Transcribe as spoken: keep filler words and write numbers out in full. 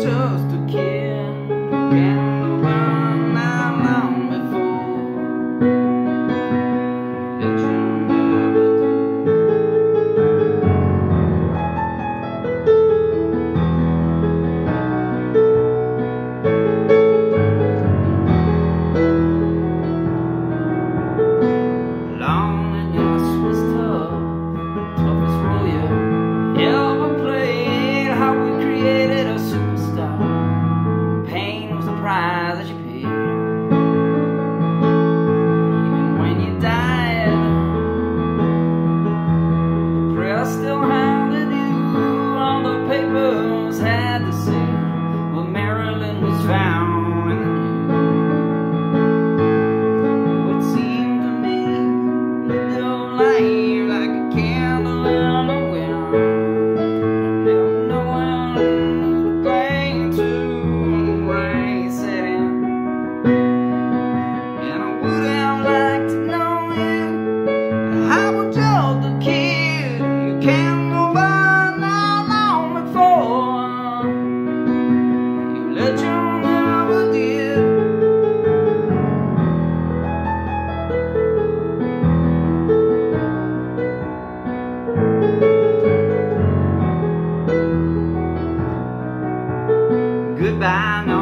just a kid. Can't go on that long before that you never did. Loneliness was tough, toughest role you ever played. How we created a superstar. Pain was the price that you paid. Even when you died, the press still hounded you. All the papers had to say, well, Marilyn was found in the news. Oh, it seemed to me you lived life like a candle in the wind. Never knowing who to cling to when the rain set in. And I would have liked to know you. I was just a kid. You can't go by now long before you let you never did. Goodbye, no.